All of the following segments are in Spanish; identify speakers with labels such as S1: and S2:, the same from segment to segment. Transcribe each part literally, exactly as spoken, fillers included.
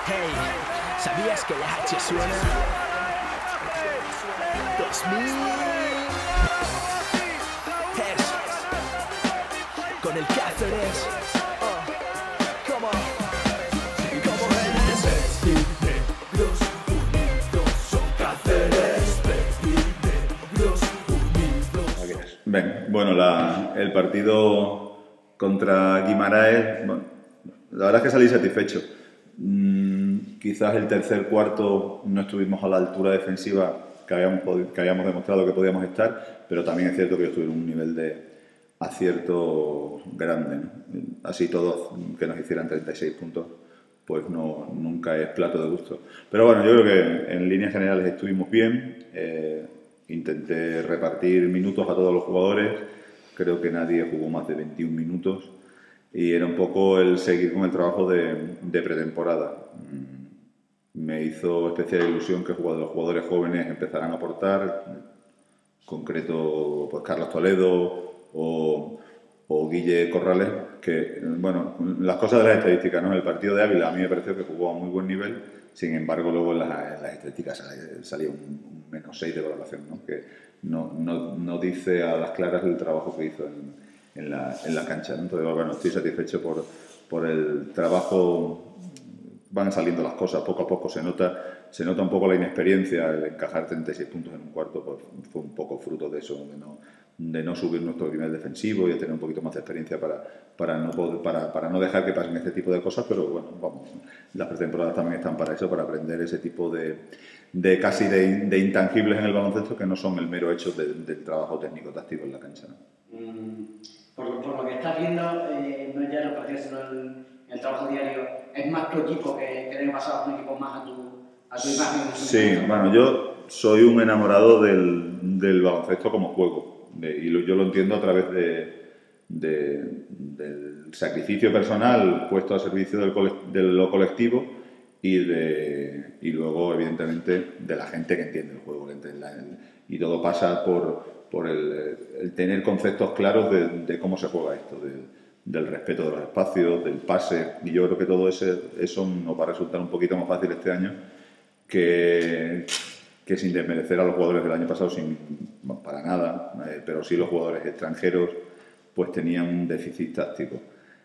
S1: Hey, ¿sabías que la H suena? dos mil Hertz con el Cáceres. Oh, come on. Como eres
S2: Negros unidos son Cáceres. Negros unidos.
S3: Bien, bueno, la, el partido contra Guimaraes, bueno, la verdad es que salí satisfecho. Mm, quizás el tercer cuarto no estuvimos a la altura defensiva que habíamos, que habíamos demostrado que podíamos estar, pero también es cierto que ellos tuvieron un nivel de acierto grande, ¿no? Así todos que nos hicieran treinta y seis puntos, pues no, nunca es plato de gusto. Pero bueno, yo creo que en líneas generales estuvimos bien. Eh, intenté repartir minutos a todos los jugadores. Creo que nadie jugó más de veintiún minutos. Y era un poco el seguir con el trabajo de, de pretemporada. Me hizo especial ilusión que los jugadores jóvenes empezaran a aportar, en concreto pues Carlos Toledo o, o Guille Corrales, que, bueno, las cosas de las estadísticas, ¿no? El partido de Ávila a mí me pareció que jugó a muy buen nivel, sin embargo luego en las, en las estadísticas salía un, un menos seis de valoración, ¿no? Que no, no, no dice a las claras el trabajo que hizo en, en, la, en la cancha, ¿no? Entonces, bueno, estoy satisfecho por, por el trabajo. Van saliendo las cosas poco a poco, se nota, se nota un poco la inexperiencia, el encajar treinta y seis puntos en un cuarto, pues fue un poco fruto de eso, de no, de no subir nuestro nivel defensivo y de tener un poquito más de experiencia para, para, no, poder, para, para no dejar que pasen este tipo de cosas, pero bueno, vamos, las pretemporadas también están para eso, para aprender ese tipo de, de casi de, de intangibles en el baloncesto que no son el mero hecho de, del trabajo técnico-táctico en la cancha, ¿no?
S4: Mm, por, por lo que estás viendo, eh, no es ya los partidos, sino el, el trabajo diario. ¿Es más tu equipo que, que el año pasado, un equipo más a tu, a tu imagen?
S3: Sí, bueno, yo soy un enamorado del, del baloncesto como juego, de, y lo, yo lo entiendo a través de, de, del sacrificio personal puesto al servicio del, de lo colectivo y, de, y luego, evidentemente, de la gente que entiende el juego. Y todo pasa por, por el, el tener conceptos claros de, de cómo se juega esto, de, del respeto de los espacios, del pase, y yo creo que todo ese, eso nos va a resultar un poquito más fácil este año que, que sin desmerecer a los jugadores del año pasado, sin, bueno, para nada, eh, pero sí los jugadores extranjeros pues tenían un déficit táctico.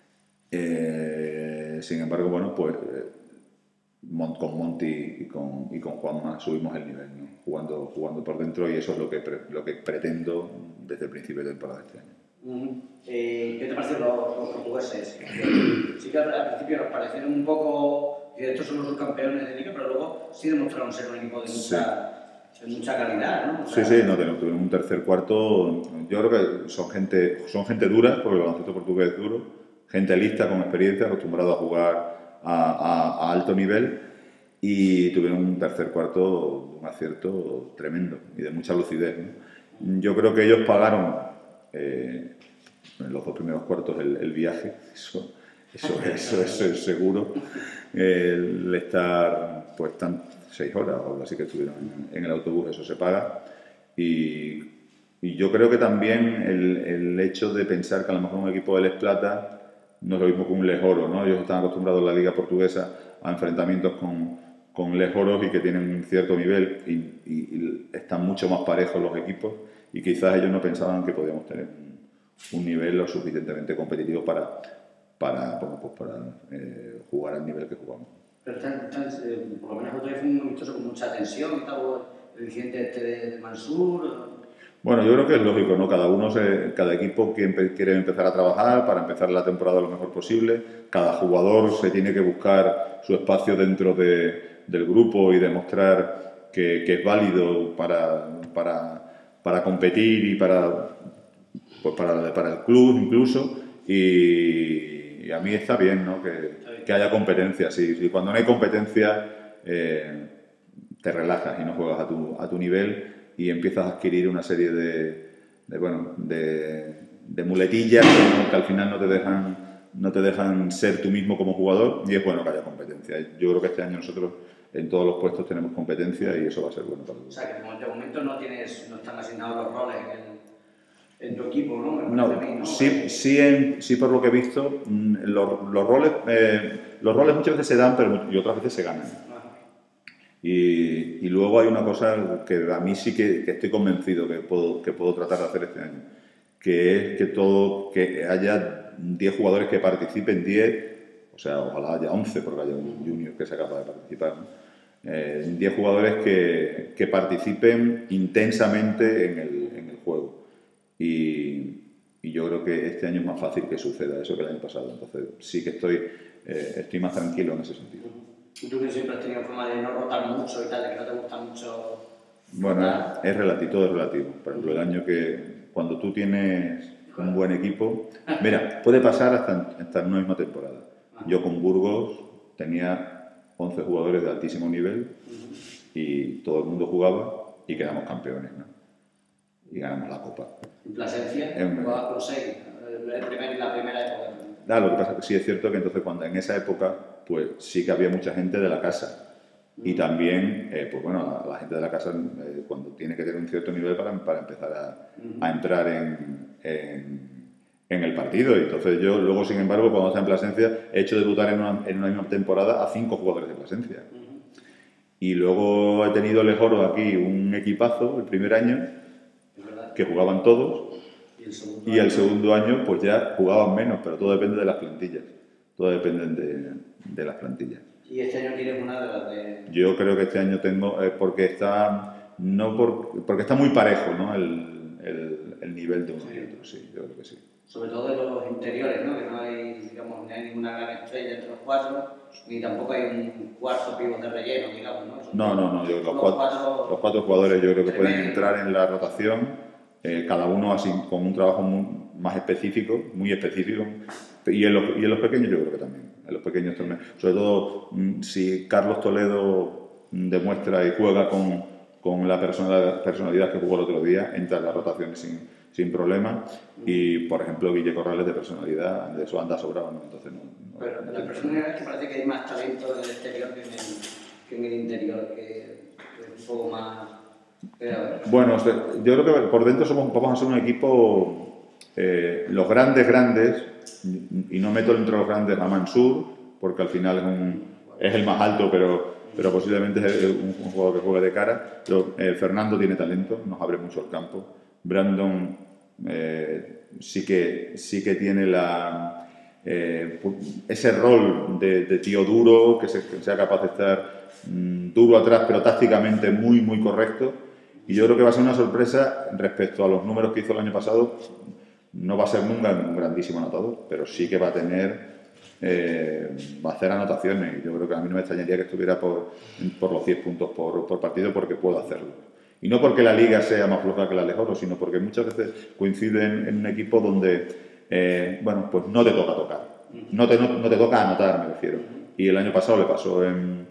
S3: Eh, sin embargo, bueno, pues eh, con Monty y con, y con Juanma subimos el nivel, ¿no? jugando, jugando por dentro, y eso es lo que, pre, lo que pretendo desde el principio de temporada de este año.
S4: Uh-huh. eh, ¿Qué te parecen los, los portugueses? Sí que al principio nos parecieron un poco que estos son los subcampeones de liga, pero luego sí demostraron ser un equipo de mucha, sí. de mucha calidad, ¿no? O sea,
S3: sí, sí, no, tuvieron un tercer cuarto. Yo creo que son gente, son gente dura, porque el baloncesto portugués es duro, gente lista, con experiencia, acostumbrado a jugar a, a, a alto nivel, y tuvieron un tercer cuarto, un acierto tremendo y de mucha lucidez, ¿no? Yo creo que ellos pagaron Eh, en los dos primeros cuartos el, el viaje, eso, eso, eso, eso es seguro, el estar pues tan seis horas o algo así que estuvieron en, en el autobús, eso se paga, y, y yo creo que también el, el hecho de pensar que a lo mejor un equipo de Les Plata no es lo mismo que un Les Oro, ¿no? Ellos están acostumbrados en la liga portuguesa a enfrentamientos con, con Les Oros y que tienen un cierto nivel y, y, y están mucho más parejos los equipos, y quizás ellos no pensaban que podíamos tener un, un nivel lo suficientemente competitivo para, para, bueno, pues para eh, jugar al nivel que jugamos.
S4: Pero están, están, eh, por lo menos otro día fue un amistoso con mucha tensión y tal, el incidente este de, de Mansur.
S3: Bueno, yo creo que es lógico, ¿no? Cada uno, se, cada equipo que quiere empezar a trabajar para empezar la temporada lo mejor posible. Cada jugador se tiene que buscar su espacio dentro de, del grupo y demostrar que, que es válido para, para para competir y para, pues para, para el club incluso, y, y a mí está bien, ¿no? que, que haya competencia. Sí, sí, cuando no hay competencia eh, te relajas y no juegas a tu, a tu nivel y empiezas a adquirir una serie de, de, bueno, de, de muletillas que, que al final no te dejan no te dejan ser tú mismo como jugador, y es bueno que haya competencia. Yo creo que este año nosotros en todos los puestos tenemos competencia y eso va a ser bueno para todos.
S4: O sea, que de momento no, tienes, no están asignados los roles en el, en tu equipo, ¿no? Me
S3: No,
S4: parece a mí, ¿no?
S3: sí, sí, en- sí por lo que he visto, mm, los, los roles, eh, los roles muchas veces se dan, pero y otras veces se ganan.
S4: Ah,
S3: Y, y luego hay una cosa que a mí sí que, que estoy convencido que puedo, que puedo tratar de hacer este año, que es que todo, que haya diez jugadores que participen, diez, o sea, ojalá haya once, porque haya un junior que sea capaz de participar, ¿no? Eh, diez jugadores que, que participen intensamente en el, en el juego. Y, y yo creo que este año es más fácil que suceda eso que el año pasado. Entonces sí que estoy, eh, estoy más tranquilo en ese sentido.
S4: Y tú que siempre has tenido forma de no rotar mucho y tal, de que no te gusta mucho.
S3: Bueno,
S4: rotar.
S3: es, es relativo, todo es relativo. Por ejemplo, el año que cuando tú tienes un buen equipo, mira, puede pasar hasta, hasta en una misma temporada. Yo con Burgos tenía once jugadores de altísimo nivel y todo el mundo jugaba y quedamos campeones, ¿no? Y ganamos la Copa.
S4: En Plasencia,
S3: Es un-
S4: jugabas con seis, el primer- la primera época.
S3: Ah, lo que pasa es que sí es cierto que entonces cuando en esa época, pues sí que había mucha gente de la casa. Y también, eh, pues bueno, la, la gente de la casa eh, cuando tiene que tener un cierto nivel para, para empezar a, a entrar en, en, en el partido. Y entonces yo luego, sin embargo, cuando estaba en Plasencia, he hecho debutar en una, en una misma temporada a cinco jugadores de Plasencia. Y luego he tenido Lejoro aquí un equipazo el primer año,
S4: Es verdad.
S3: que jugaban todos.
S4: Y el segundo.
S3: Y el segundo año, pues ya jugaban menos, pero todo depende de las plantillas. Todo depende de, de las plantillas.
S4: Y este año tienes una de las de.
S3: Yo creo que este año tengo, eh, porque está no por, porque está muy parejo, ¿no? El, el, el nivel de uno y otro, sí, yo creo que sí.
S4: Sobre todo de los interiores, ¿no? Que no hay, digamos, no hay ninguna gran estrella entre los cuatro, ni tampoco hay un cuarto pivot de relleno, digamos, ¿no? Son
S3: No, no, no, yo, los,
S4: los
S3: cuatro,
S4: cuatro-
S3: los cuatro jugadores yo creo que pueden
S4: tremendos.
S3: entrar en la rotación, eh, cada uno así con un trabajo muy- más específico, muy específico, y en, los, y en los pequeños yo creo que también, en los pequeños también. Sobre todo mm, si Carlos Toledo mm, demuestra y juega con, con la personalidad, personalidad que jugó el otro día, entra en las rotaciones sin, sin problema, y por ejemplo Guille Corrales de personalidad, de eso anda sobrado, ¿no? Entonces no, no-
S4: Pero
S3: no
S4: la
S3: tiene
S4: personalidad es que parece que hay más talento en el exterior que en el, que en el interior, que, que es un poco más. Pero, a ver.
S3: Bueno, o sea, yo creo que por dentro somos, vamos a ser un equipo, eh, los grandes, grandes, y no meto entre los grandes a Mansur, porque al final es, un, es el más alto, pero, pero posiblemente es un, un jugador que juega de cara. Pero, eh, Fernando tiene talento, nos abre mucho el campo. Brandon eh, sí, que, sí que tiene la, eh, ese rol de, de tío duro, que, se, que sea capaz de estar mm, duro atrás, pero tácticamente muy, muy correcto. Y yo creo que va a ser una sorpresa respecto a los números que hizo el año pasado. No va a ser nunca un grandísimo anotador, pero sí que va a tener, eh, va a hacer anotaciones. Y yo creo que a mí no me extrañaría que estuviera por, por los diez puntos por, por partido, porque puedo hacerlo. Y no porque la liga sea más floja que la de Oro, sino porque muchas veces coinciden en un equipo donde, eh, bueno, pues no te toca tocar. No te, no, no te toca anotar, me refiero. Y el año pasado le pasó en,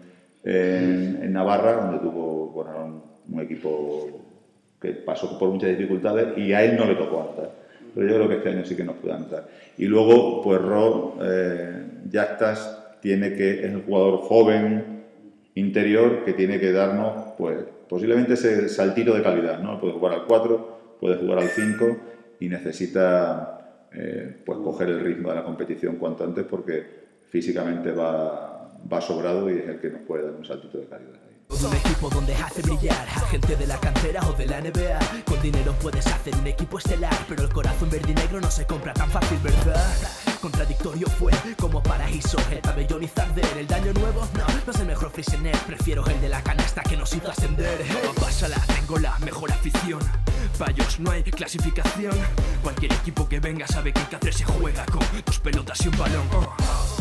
S3: en, en Navarra, donde tuvo, bueno, un, un equipo que pasó por muchas dificultades y a él no le tocó anotar. Pero yo creo que este año sí que nos puede anotar. Y luego, pues Ro, eh, Yactas tiene que, es un jugador joven, interior, que tiene que darnos, pues, posiblemente ese saltito de calidad, ¿no? Puede jugar al cuatro, puede jugar al cinco y necesita, eh, pues, coger el ritmo de la competición cuanto antes porque físicamente va, va sobrado y es el que nos puede dar un saltito de calidad.
S1: Un equipo donde hace brillar a gente de la cantera o de la N B A. Con dinero puedes hacer un equipo estelar, pero el corazón verde y negro no se compra tan fácil, ¿verdad? Contradictorio fue como paraíso el pabellón y Zarder. El daño nuevo, no, no es el mejor Freixenet. Prefiero el de la canasta que nos hizo ascender. Oh, pásala, tengo la mejor afición. Payos, no hay clasificación. Cualquier equipo que venga sabe que el Cáceres se juega con dos pelotas y un balón. Oh.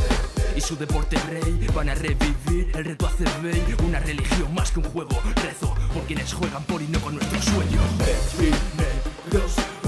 S1: Y su deporte rey, van a revivir el reto a Cervey. Una religión más que un juego, rezo por quienes juegan por y no con nuestro sueño.
S2: Negros